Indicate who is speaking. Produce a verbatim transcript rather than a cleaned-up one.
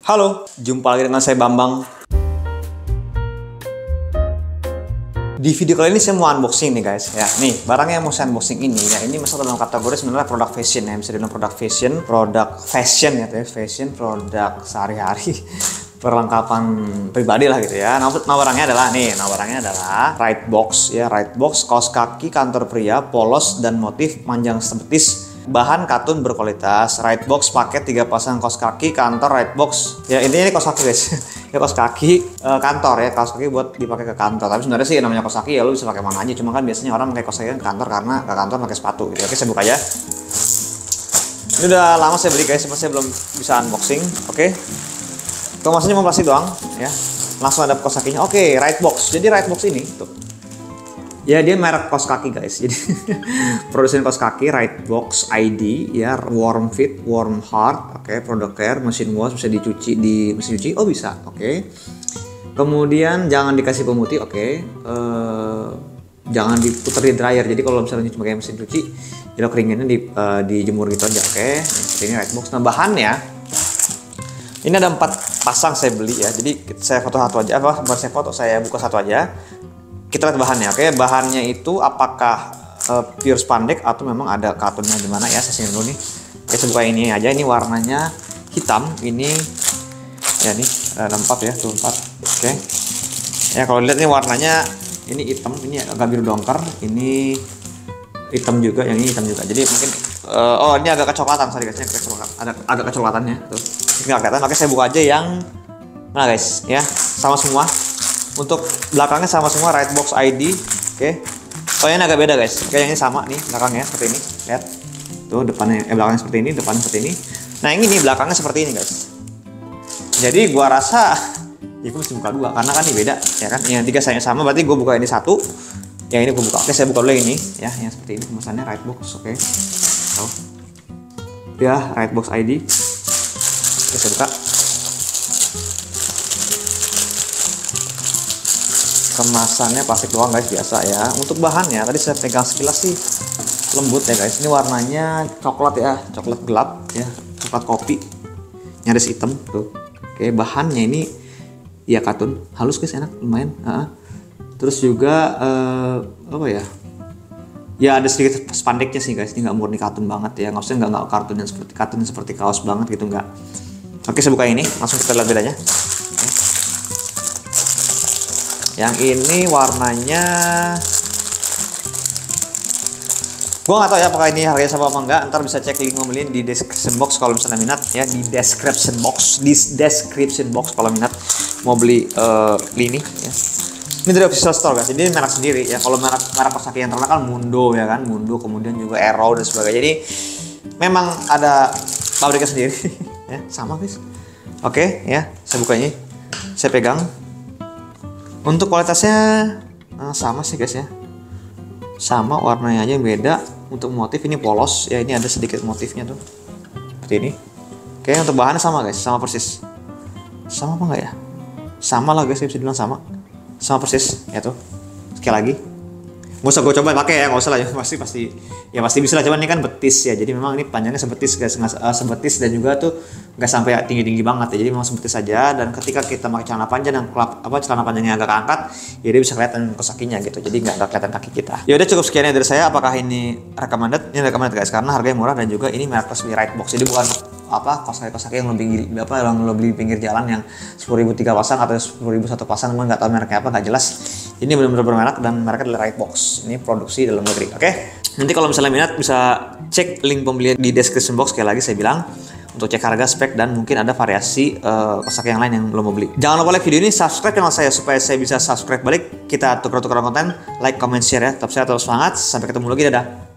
Speaker 1: Halo, jumpa lagi dengan saya Bambang. Di video kali ini saya mau unboxing nih guys. Ya, nih barang yang mau saya unboxing ini ya ini masuk dalam kategori sebenarnya produk fashion ya, bisa dibilang produk fashion, produk fashion ya, fashion, produk sehari-hari, perlengkapan pribadi lah gitu ya. Nah, nah barangnya adalah nih, nah barangnya adalah right box ya, right box kaos kaki kantor pria, polos dan motif panjang sebetis. Bahan katun berkualitas. Right box paket tiga pasang kaos kaki kantor right box. Ya intinya ini kaos kaki guys. Ya kaos kaki e, kantor ya, kaos kaki buat dipakai ke kantor. Tapi sebenarnya sih namanya kaos kaki ya lu bisa pakai mana aja. Cuma kan biasanya orang pakai kaos kaki ke kantor karena ke kantor pakai sepatu gitu. Oke, saya buka aja. Ini udah lama saya beli guys, cuma saya belum bisa unboxing. Oke. Kemasannya mau plastik doang ya. Langsung ada kaos kakinya. Oke, right box. Jadi right box ini tuh. Ya dia merek kaos kaki guys, jadi produsen kaos kaki right box I D ya, warm fit, warm heart, oke, okay. Product care, mesin wash bisa dicuci di mesin cuci, oh bisa, oke. Okay. Kemudian jangan dikasih pemutih, oke, okay. uh, jangan diputar di dryer, jadi kalau misalnya pakai mesin cuci, jadi keringinnya di, uh, dijemur gitu aja, oke. Okay. Ini right box, nah bahannya, ini ada empat pasang saya beli ya, jadi saya foto satu aja, apa? Buat saya foto, saya buka satu aja. Kita lihat bahannya, oke. Bahannya itu apakah uh, pure spandex atau memang ada katunnya di mana ya? Saya sini dulu nih. Oke, saya buka ini aja. Ini warnanya hitam. Ini ya nih ada empat ya, tuh empat. Oke. Ya kalau lihat nih warnanya ini hitam, ini agak biru dongker. Ini hitam juga, yang ini hitam juga. Jadi mungkin uh, oh ini agak kecoklatan, sorry guys, kecoklatan. Ada agak kecoklatannya tuh. Ini nggak kelihatan. Oke, saya buka aja yang mana guys? Ya, sama semua. Untuk belakangnya sama semua right box I D, oke. Okay. Oh ini agak beda guys. Kayak ini sama nih belakangnya seperti ini. Lihat, tuh depannya, eh belakangnya seperti ini, depannya seperti ini. Nah ini nih belakangnya seperti ini guys. Jadi gua rasa, ya gua mesti buka dua karena kan ini beda, ya kan? Yang tiga sayangnya sama, berarti gua buka ini satu, yang ini gua buka. Oke, saya buka dulu ini, ya, yang seperti ini kemasannya right box, oke. Okay. Oh. Ya right box I D. Oke, saya buka. Kemasannya plastik doang guys, biasa ya. Untuk bahannya tadi saya pegang sekilas sih lembut ya guys. Ini warnanya coklat ya, coklat gelap ya, coklat kopi, nyaris hitam tuh. Oke, bahannya ini ya katun, halus guys, enak, lumayan. Uh, terus juga uh, apa ya? Ya ada sedikit spandeknya sih guys. Ini nggak murni katun banget ya, nggak usah nggak nggak kartun yang seperti katun yang seperti kaos banget gitu nggak. Oke, saya buka ini, langsung kita lihat bedanya. Yang ini warnanya, gue nggak tahu ya apakah ini harganya sama apa enggak. Ntar bisa cek link pembelian di description box kalau misalnya minat ya, di description box, di description box kalau minat mau beli uh, ini ya. Ini dari official store guys, jadi merek sendiri ya. Kalau merek merek kaos kaki yang terkenal kan Mundo ya kan, Mundo, kemudian juga Arrow dan sebagainya. Jadi memang ada pabriknya sendiri ya, sama guys. Oke ya, saya buka ini, saya pegang. Untuk kualitasnya nah, sama sih guys ya, sama, warnanya aja yang beda. Untuk motif ini polos ya, ini ada sedikit motifnya tuh seperti ini. Oke, untuk bahannya sama guys, sama persis. Sama apa enggak ya? Sama lah guys, saya bisa bilang sama, sama persis ya tuh. Sekali lagi, nggak usah gue coba pakai ya, nggak usah lah ya, pasti pasti ya pasti bisa lah. Cuman ini kan betis ya, jadi memang ini panjangnya sebetis guys, uh, sebetis dan juga tuh nggak sampai tinggi tinggi banget ya, jadi memang sebetis saja. Dan ketika kita pakai celana panjang dan kelap, apa celana panjangnya agak angkat, ya dia bisa kelihatan kaos kakinya gitu, jadi nggak nggak kelihatan kaki kita. Ya udah, cukup sekian dari saya. Apakah ini recommended? Ini recommended guys, karena harganya murah dan juga ini merek resmi right box, jadi bukan apa kaos kaki kaos kaki yang lo beli apa yang lo beli pinggir jalan yang sepuluh ribu tiga pasang atau sepuluh ribu satu pasang, emang nggak tahu mereknya apa, nggak jelas. Ini benar-benar bermerek dan mereknya adalah right box. Ini produksi dalam negeri. Oke, okay? Nanti kalau misalnya minat bisa cek link pembelian di description box. Sekali lagi saya bilang untuk cek harga, spek, dan mungkin ada variasi uh, kaos kaki yang lain yang lo mau beli. Jangan lupa like video ini, subscribe channel saya supaya saya bisa subscribe balik. Kita tukar-tukaran konten, like, comment, share ya. Tetap sehat, tetap semangat. Sampai ketemu lagi, dadah.